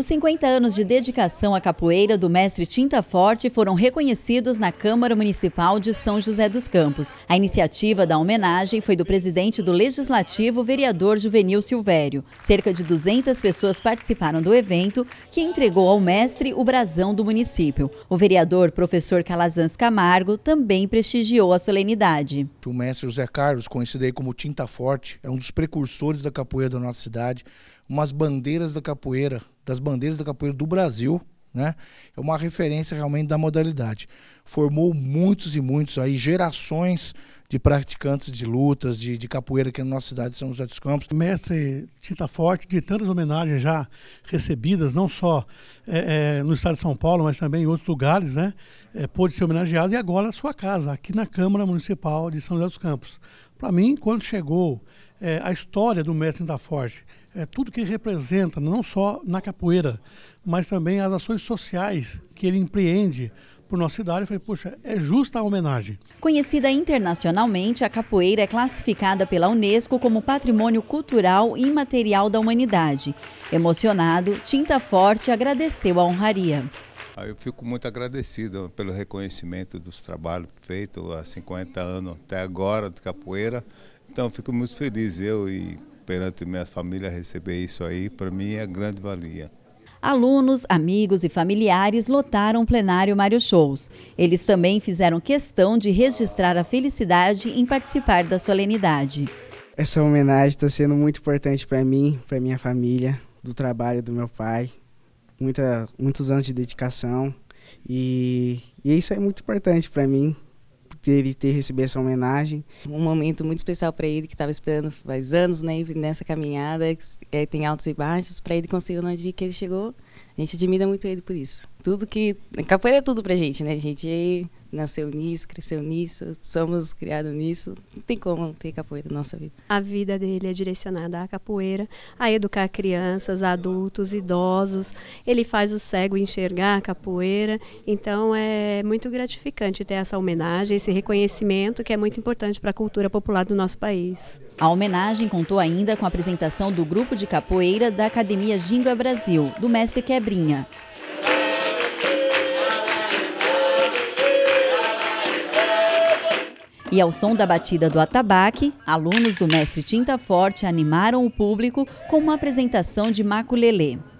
Os 50 anos de dedicação à capoeira do mestre Tinta Forte foram reconhecidos na Câmara Municipal de São José dos Campos. A iniciativa da homenagem foi do presidente do Legislativo, vereador Juvenil Silvério. Cerca de 200 pessoas participaram do evento, que entregou ao mestre o brasão do município. O vereador, professor Calazans Camargo, também prestigiou a solenidade. O mestre José Carlos, conhecido aí como Tinta Forte, é um dos precursores da capoeira da nossa cidade, das bandeiras da capoeira do Brasil, né? É uma referência realmente da modalidade. Formou muitos e muitos aí, gerações de praticantes de lutas, de capoeira aqui na nossa cidade de São José dos Campos. Mestre Tinta Forte, de tantas homenagens já recebidas, não só no estado de São Paulo, mas também em outros lugares, né? Pôde ser homenageado, e agora na sua casa, aqui na Câmara Municipal de São José dos Campos. Para mim, quando chegou a história do mestre Tinta Forte, tudo que ele representa, não só na capoeira, mas também as ações sociais que ele empreende por nossa cidade, eu falei, poxa, é justa a homenagem. Conhecida internacionalmente, a capoeira é classificada pela Unesco como Patrimônio Cultural e Imaterial da Humanidade. Emocionado, Tinta Forte agradeceu a honraria. Eu fico muito agradecido pelo reconhecimento dos trabalhos feitos há 50 anos até agora de capoeira. Então eu fico muito feliz, eu e perante minha família, receber isso aí, para mim é grande valia. Alunos, amigos e familiares lotaram o plenário Mário Shows. Eles também fizeram questão de registrar a felicidade em participar da solenidade. Essa homenagem está sendo muito importante para mim, para minha família, do trabalho do meu pai. Muitos anos de dedicação, e isso é muito importante para mim, ter recebido essa homenagem. Um momento muito especial para ele, que estava esperando faz anos, né, nessa caminhada, tem altos e baixos, para ele conseguir no dia que ele chegou. A gente admira muito ele por isso. Capoeira é tudo pra gente, né? A gente nasceu nisso, cresceu nisso, somos criados nisso. Não tem como ter capoeira na nossa vida. A vida dele é direcionada à capoeira, a educar crianças, adultos, idosos. Ele faz o cego enxergar a capoeira. Então é muito gratificante ter essa homenagem, esse reconhecimento que é muito importante para a cultura popular do nosso país. A homenagem contou ainda com a apresentação do grupo de capoeira da Academia Ginga Brasil, do mestre Quebrinha. E ao som da batida do atabaque, alunos do mestre Tinta Forte animaram o público com uma apresentação de maculelê.